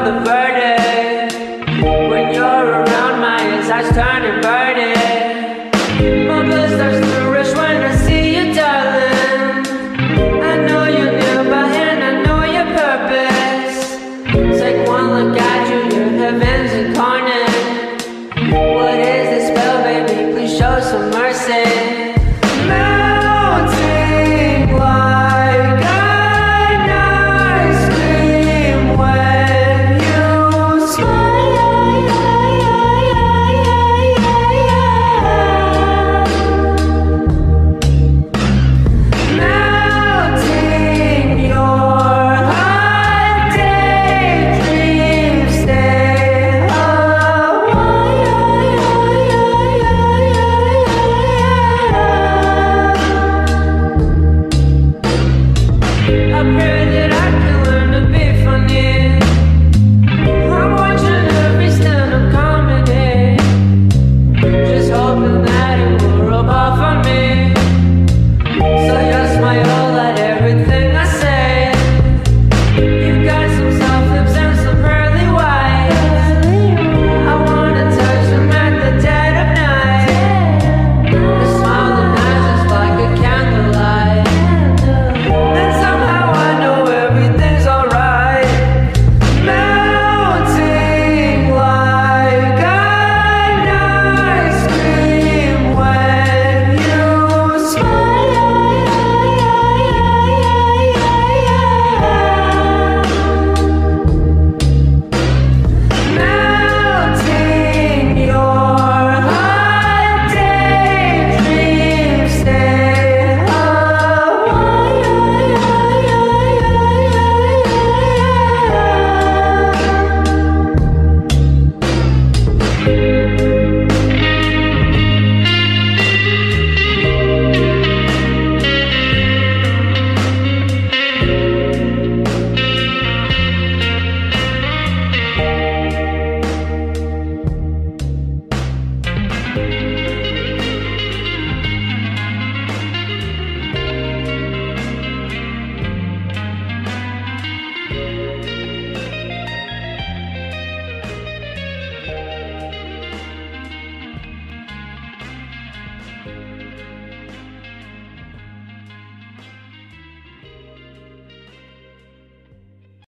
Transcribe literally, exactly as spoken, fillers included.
the verdict. When you're around, my insides turn inverted. My blood starts to rush when I see you, darling. I know you're nearby and I know your purpose. Take one look at you, your heaven's incarnate. What is this spell, baby? Please show some mercy.